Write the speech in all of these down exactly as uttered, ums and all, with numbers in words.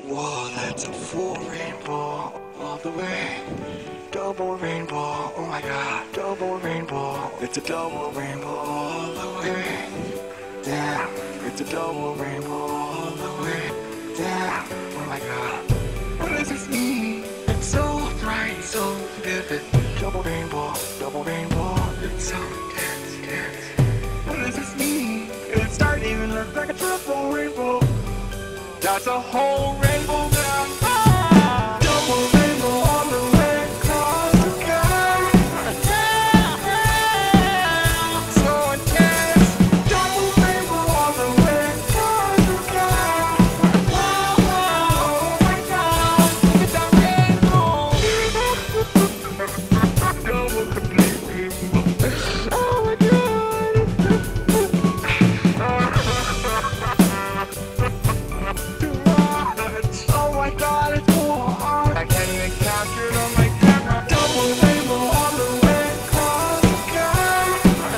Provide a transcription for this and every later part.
Whoa, that's a full rainbow all the way. Double rainbow, oh my god, double rainbow. It's a double rainbow all the way. Damn, it's a double rainbow all the way. Damn, oh my god. What does this mean? It's so bright, so vivid. Double rainbow, double rainbow. It's so dense, dense. What does this mean? It's starting to even look like a triple rainbow. That's a whole rainbow now. Ah! Double rainbow all the way across the sky. Yeah, so intense. Double rainbow all the way across the sky. Wow, wow, oh my god, look at that rainbow. Double complete rainbow. Oh my god. Oh my god, it's so hard. I can't even capture it on my camera. Double rainbow all the way across the sky.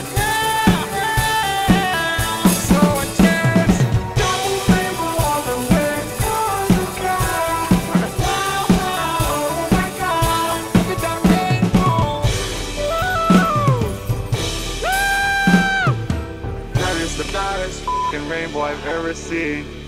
Yeah, so intense. Double rainbow all the way across the sky. Wow, wow, oh my god, look at that rainbow. Woo! Woo! That is the baddest f***ing rainbow I've ever seen.